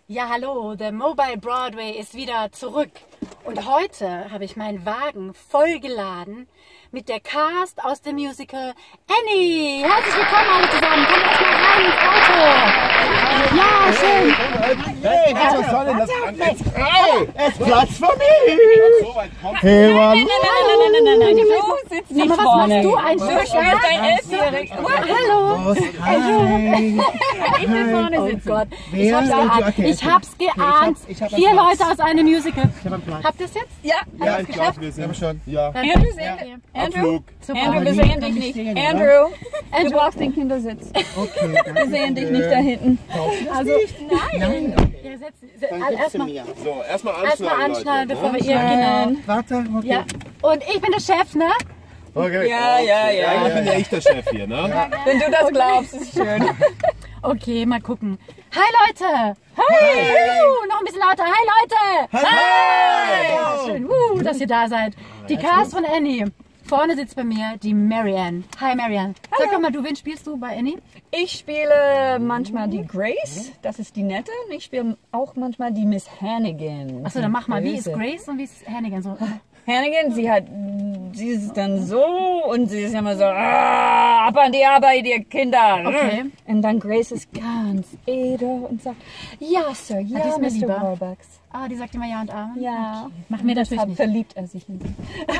Ja, hallo, der Mobile Broadway ist wieder zurück. Und heute habe ich meinen Wagen vollgeladen mit der Cast aus dem Musical Annie. Herzlich willkommen alle zusammen. Kommt erst mal rein ins Auto. Ja, schön. Hey, was soll denn das? Es ist Platz für mich. Hey, Mann. Nein, du sitzt nicht Was vorne. machst du eigentlich? Du bist ein Elfjähriger. Hallo. Hi. Ich will vorne Oh sitzen. Gott, Wer? ich hab's geahnt. Okay, Ich hab's geahnt. ich hab 4 einen Platz. Leute aus einem Musical. Ich hab einen Platz. Habt ihr es jetzt? Ja, Ja, ich glaube, wir sind schon. Ja. Andrew, Andrew, Abflug. Super. Andrew, wir die sehen kann dich ich nicht. sehen, oder? Andrew, du brauchst den Kindersitz. Okay, danke. Wir sehen dich nicht da hinten. Also, Nein. ja, Dann gibst du erstmal mir. So, erstmal anschneiden, anschneiden, bevor wir Leute. hier, genau. Warte, okay. Ja. Und ich bin der Chef, ne? Okay. Ja. Eigentlich bin ja ich der Chef hier, ne? Wenn du das glaubst, ist schön. Okay, mal gucken. Hi Leute! Hi! Noch ein bisschen lauter. Hi Leute! Hi! Ja, schön, dass ihr da seid. Die Cast von Annie. Vorne sitzt bei mir die Marianne. Hi Marianne. Sag doch mal, wen spielst du bei Annie? Ich spiele manchmal die Grace, das ist die Nette. Und ich spiele auch manchmal die Miss Hannigan. Achso, dann mach mal. Wie ist Böse. Grace und wie ist Hannigan so? Hannigan, sie ist dann so und sie ist immer so, ab an die Arbeit, ihr Kinder. Okay. Und dann Grace ist ganz edel und sagt, ja, Sir, ja, die ist mir Mr. lieber. Warbucks. Ah, die sagt immer Ja und Amen. Ja. Mach mir das Deshalb nicht. verliebt er sich in sie.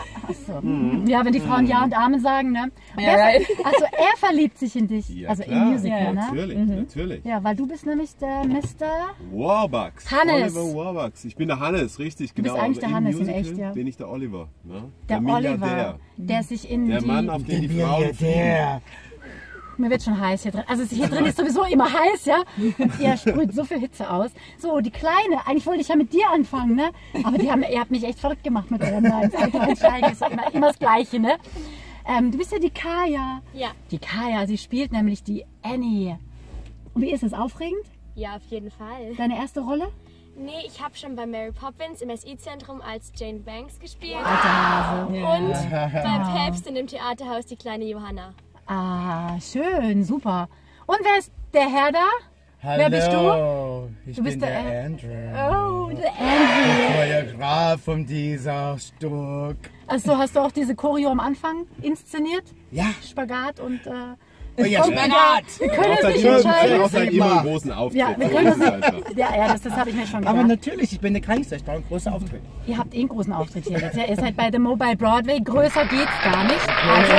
Ja, wenn die Frauen Ja und Amen sagen, ne? Ja, right. Also er verliebt sich in dich. Ja, also klar. im Musical, Ja, ne? Natürlich, natürlich. Ja, weil du bist nämlich der Mr. Warbucks. Hannes. Oliver Warbucks. Ich bin der Hannes, richtig, genau. bist eigentlich Aber der im Hannes in Musical echt, ja. bin ich der Oliver. Ne? Der Milliardär. Oliver, der sich in Der die... Mann, auf den die Der Frauen fliegen. Milliardär. Mir wird schon heiß hier drin. Also hier drin ist sowieso immer heiß, ja? Und ihr sprüht so viel Hitze aus. So, die Kleine, eigentlich wollte ich ja mit dir anfangen, ne? Aber ihr habt mich echt verrückt gemacht mit eurem Nein. Einsteigen ist immer das Gleiche, ne? Du bist ja die Kaya. Ja. Die Kaya, sie spielt nämlich die Annie. Und wie ist es? Aufregend? Ja, auf jeden Fall. Deine erste Rolle? Nee, ich habe schon bei Mary Poppins im SI-Zentrum als Jane Banks gespielt. Alter Hase. Und beim Päpst in dem Theaterhaus die kleine Johanna. Ah, schön, super. Und wer ist der Herr da? Hallo. Wer bist du? Ich Du bist bin der der Andrew. Oh, der Andrew. Choreograf von dieser Stück. Also hast du auch diese Choreo am Anfang inszeniert? Ja. Spagat und... Oh, ja, Spagat. Wir können uns Außer nicht ihr entscheiden. außer immer einen großen Auftritt. Ja, wir So können ist uns es einfach. nicht... Ja, das habe ich mir schon Aber gedacht. natürlich, ich bin der Kleinste. Ich brauche einen großen Auftritt. Ihr habt eh einen großen Auftritt hier. Jetzt, ja, ihr seid bei The Mobile Broadway. Größer geht's gar nicht.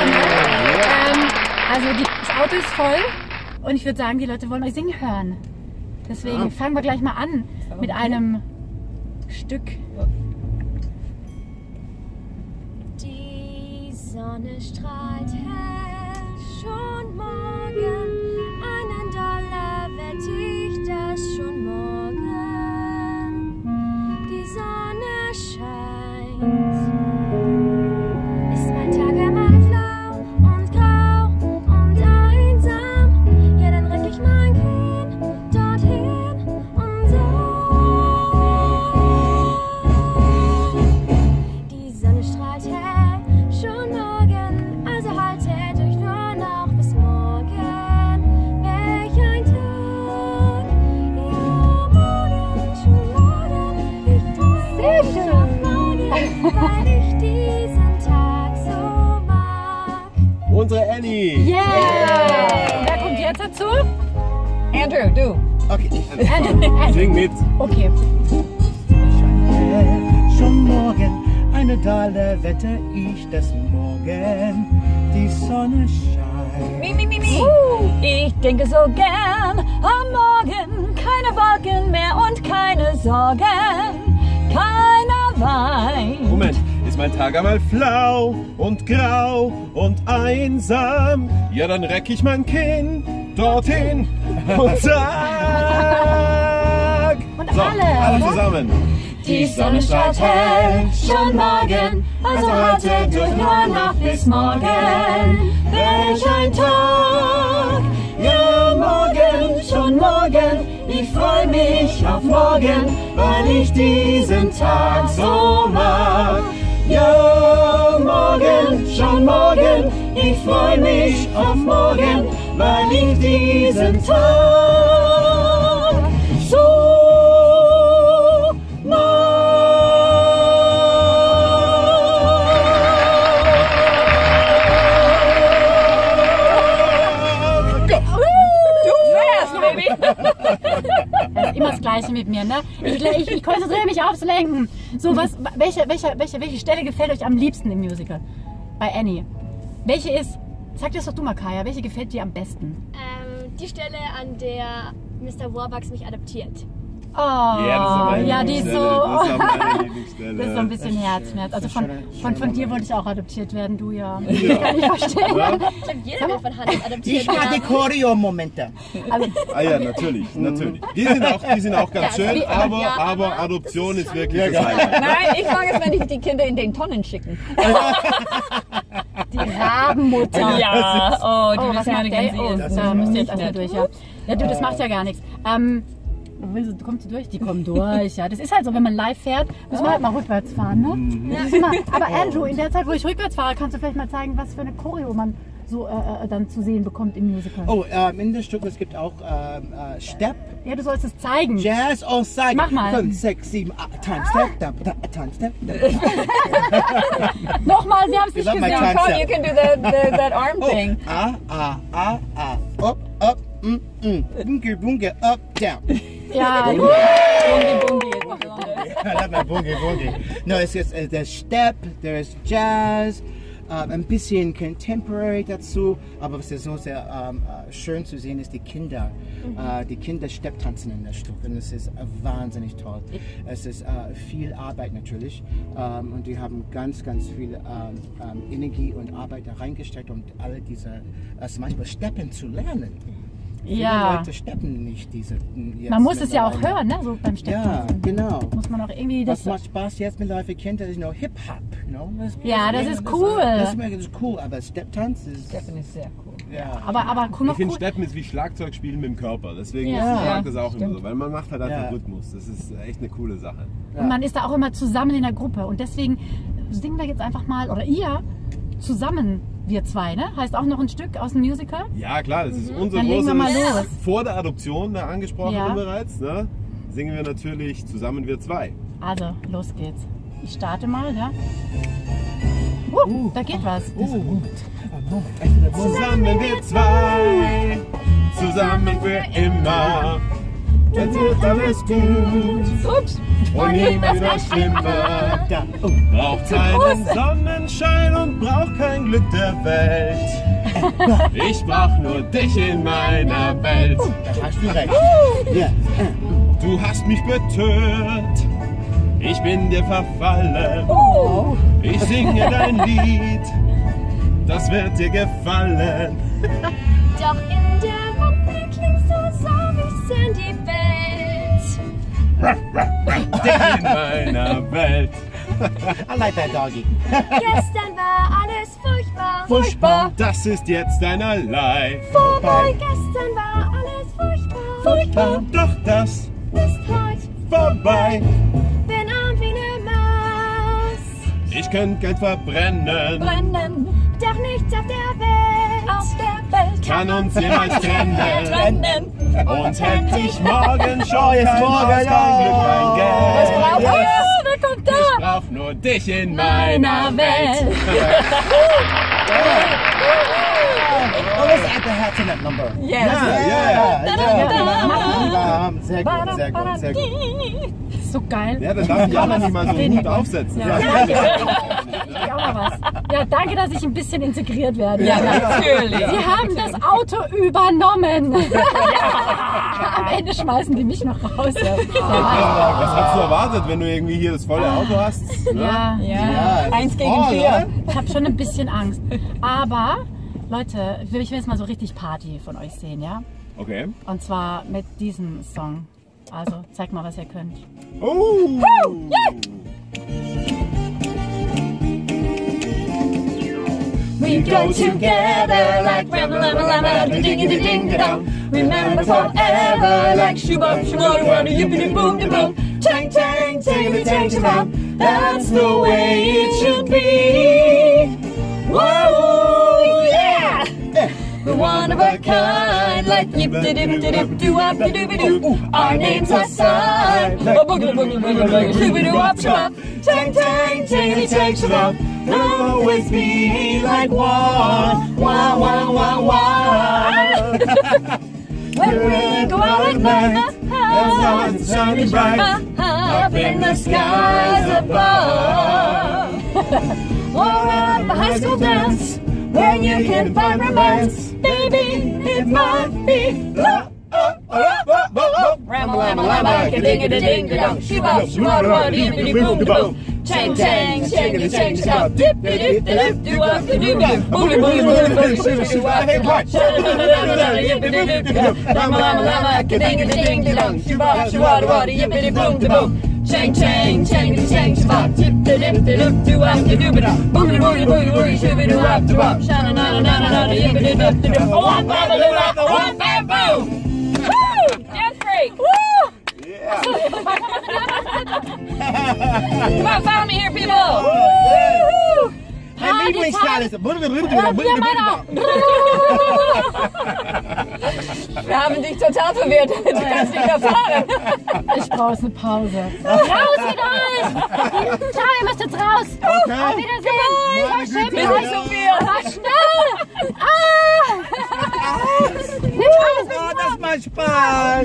Also das Auto ist voll. Und ich würde sagen, die Leute wollen euch singen hören. Deswegen fangen wir gleich mal an mit einem Stück. Die Sonne strahlt hell, schon morgen. $1 wette ich das schon morgen. Die Sonne scheint. Ist mein Tag einmal flau und grau und einsam? Ja, dann reck ich mein Kind dorthin und die Sonne strahlt hell, schon morgen, also haltet euch nur noch bis morgen. Welch ein Tag, ja morgen, schon morgen, ich freue mich auf morgen, weil ich diesen Tag so mag. Unsere Annie. Yeah! Wer kommt jetzt dazu? Andrew, du. Okay, ich. Andrew. Sing mit. Okay. Schon morgen, $1 wette ich, dass morgen die Sonne scheint. Mi. Ich denke so gern am Morgen, keine Wolken mehr und keine Sorgen, keiner weint. Moment, ist mein Tag einmal flau und grau und einsam? Ja, dann reck ich mein Kind dorthin und sag. Und So, alle, alle oder? zusammen. Die Sonne strahlt hell, schon morgen, also haltet euch nur noch bis morgen. Welch ein Tag, ja morgen, schon morgen, ich freu mich auf morgen, weil ich diesen Tag so mag. Ja morgen, schon morgen, ich freu mich auf morgen, weil ich diesen Tag so Das ist immer das Gleiche mit mir, ne? Ich konzentriere mich aufs Lenken. So, welche Stelle gefällt euch am liebsten im Musical? Bei Annie. Welche ist, sag das doch du mal, Kaya, welche gefällt dir am besten? Die Stelle, an der Mr. Warbucks mich adoptiert. Oh, ja, die ist so. Das ist auch meine Lieblingsstelle. Das ist so ein bisschen Herzschmerz. Also von dir wollte ich auch adoptiert werden, du ja. Das kann ich verstehen. Ja. Ich glaube, jeder will von Hannes adoptiert Ich hatte Choreo-Momente. Ah ja, natürlich. Die sind auch ganz schön, aber Adoption ist wirklich das Highlight. Nein, ich mag es, wenn ich die Kinder in den Tonnen schicken. Die Rabenmutter. Ja, oh, die was macht der? Da müsst ihr jetzt erstmal durch, ja. Ja, du, das macht ja gar nichts. Kommt sie durch? Die kommen durch, ja. Das ist halt so, wenn man live fährt, muss man halt mal rückwärts fahren, ne? Das ist immer, aber Andrew, in der Zeit, wo ich rückwärts fahre, kannst du vielleicht mal zeigen, was für eine Choreo man so dann zu sehen bekommt im Musical. Oh, in der Stück, es gibt auch Step. Ja, du sollst es zeigen. Jazz on Side. Mach mal. 5, 6, 7, 8, Time Step, Time Step. Nochmal, wir haben es nicht love my gesehen. time. Come, you can do that arm thing. Up, bunge, bunge, up, down. Ja, Bungi, bungi. I love my bunge, bunge. No, it's just, there's Step, there's Jazz, ein bisschen Contemporary dazu, aber was ist so sehr schön zu sehen ist, die Kinder Stepptanzen in der Stück und es ist wahnsinnig toll. Es ist viel Arbeit natürlich und die haben ganz, ganz viel Energie und Arbeit da reingesteckt, um alle diese, zum Beispiel Steppen zu lernen. Viele ja. Leute steppen nicht diese. Man muss es ja auch hören, ne? So beim Steppen. Ja, genau. Muss man auch irgendwie das. Was macht Spaß jetzt mit Leuten kennt, das ist noch Hip-Hop. You know? Ja, das ist cool. Das ist cool, aber Stepptanz ist. Steppen ist sehr cool. Ja. Aber Ich finde, Steppen ist wie Schlagzeugspielen mit dem Körper. Deswegen Ja. mag das auch immer so, weil man macht halt einfach Ja. Rhythmus. Das ist echt eine coole Sache. Und man ist da auch immer zusammen in der Gruppe. Und deswegen singen wir jetzt einfach mal, oder ihr, zusammen, wir zwei, ne? Heißt auch noch ein Stück aus dem Musical? Ja klar, das ist unser Dann legen wir mal großes, los. vor der Adoption, der angesprochene Ja. bereits, ne? Singen wir natürlich zusammen wir zwei. Also, los geht's. Ich starte mal, ja? Da geht was. Zusammen wir zwei, zusammen für immer. Jetzt wird alles gut Ups. und nie wieder schlimmer. Braucht keinen Sonnenschein und braucht kein Glück der Welt. Ich brauch nur dich in meiner Welt. Da hast du recht. Ja. Du hast mich betört, ich bin dir verfallen. Ich singe dein Lied, das wird dir gefallen. Doch in der Wunde klingst du so wie Sandy Bells. Dich in meiner Welt. I like that doggy. Gestern war alles furchtbar. Furchtbar. Das ist jetzt einerlei. Vorbei. Gestern war alles furchtbar. Doch das Ist heute, vorbei. bin arm wie ne Maus. Ich könnte Geld verbrennen, Brennen Doch nichts auf der Welt. auf der Welt. kann uns jemals trennen. Trennen. Und hätte ich morgen schon jetzt kein morgen, Haus, kein Glück, kein Was Geld. braucht ihr? Wer kommt da? Ich brauch nur dich in meiner Welt. Oh, let's add the hat to that number. Yes. Sehr gut, sehr gut, sehr gut. Das ist so geil. Ja, dann darf Jana nicht mal so einen Hut aufsetzen. Ja, danke. Ich auch mal was. Ja, danke, dass ich ein bisschen integriert werde. Ja, natürlich. Sie haben das Auto übernommen. Am Ende schmeißen die mich noch raus. Ja. Was hast du erwartet, wenn du irgendwie hier das volle Auto hast? Ne? Ja. Ja. es 1 ist gegen voll, 4. oder? Ich habe schon ein bisschen Angst. Aber, Leute, ich will jetzt mal so richtig Party von euch sehen, ja? Okay. Und zwar mit diesem Song. Also, zeigt mal, was ihr könnt. Oh! We go together like ram lam lam ding ding ding dong. Remember forever like shubam shubam wada yippity boom da boom. Tang tang tang tang tang. That's the way it should be. Whoa, yeah! We're one of a kind, like yip dip dip dip doo wop doo doo. Our names are signed. A boogie boogie boogie boogie shooby doo wop shop. Tang tang tang tang shabam. Always be like one, one, one, one, one. when we go out at night, the sun is shining bright up in the skies above. Or at the high school dance, where you can find romance, baby, it might be love. Ram-a-lam-a-lam-a, ka-ding-a-ding-a-dong, shoo-bop, shoo-bop, dee-dee-dee-boom-da-boom. Chang chang, chang chang, dip dip dip do up the do boogie boogie boogie shoo shoo up hey part. Lama lama lama, ding ding ding dong, shoo bop shoo wada wada yip dip boom da boom. Chang chang, chang chang spot, dip dip dip do up the do boogie boogie boogie shoo do up the bop. Shana na na na na yip dip dip dip. One bam boom, one bam boom. Woo! Dance break. Woo! Come on, follow me here, people! Mein Lieblingsteil ist... Wir haben dich total verwirrt. Du kannst nicht mehr fahren. Ich brauche eine Pause. Raus mit euch! Ciao, ihr müsst jetzt raus! Okay. Auf Wiedersehen! Bis nicht so viel. Mach schnell! Oh, das macht Spaß!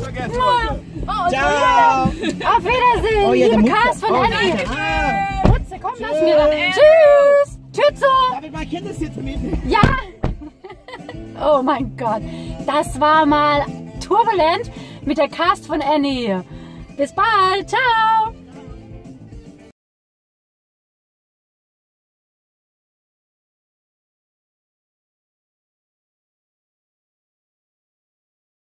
Ciao! Auf Wiedersehen! Oh, ja, Liebe der Cast von Annie! Ah, Putze, komm, lass mir dann. Tschüss! Tschüss! darf ich mein Kindersitz mitnehmen? Ja! Oh mein Gott, das war mal turbulent mit der Cast von Annie. Bis bald, ciao!